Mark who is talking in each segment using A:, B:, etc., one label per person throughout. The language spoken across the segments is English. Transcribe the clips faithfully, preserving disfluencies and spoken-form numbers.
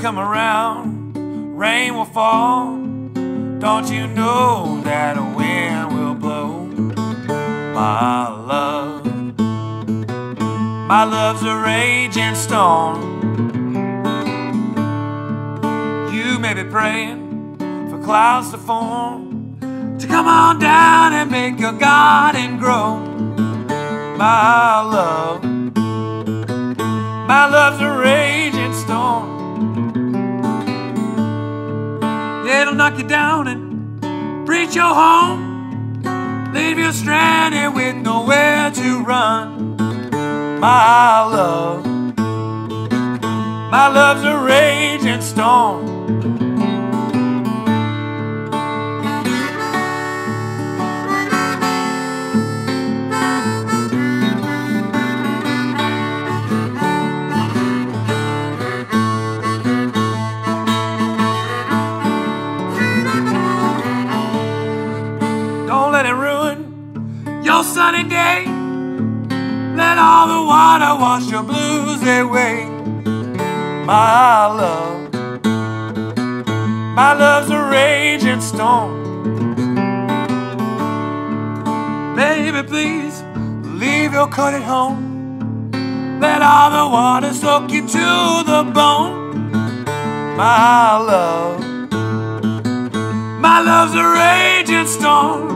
A: come around, rain will fall. Don't you know that a wind will blow? My love, my love's a raging storm. You may be praying for clouds to form, to come on down and make your garden grow. My love, my love's a raging storm. It'll knock you down and breach your home, leave you stranded with nowhere to run. My love, my love's a raging storm. Don't let it ruin your sunny day. Let all the water wash your blues away. My love, my love's a raging storm. Baby, please leave your coat at home. Let all the water soak you to the bone. My love, my love's a raging storm.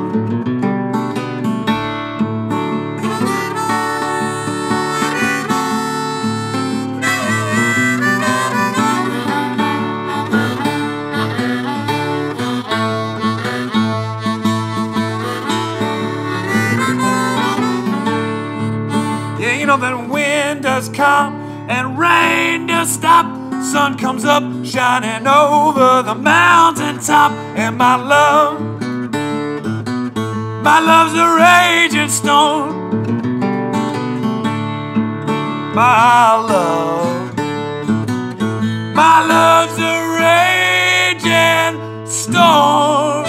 A: Yeah, you know that wind does come and rain does stop. Sun comes up shining over the mountaintop. And my love, my love's a raging storm. My love, my love's a raging storm.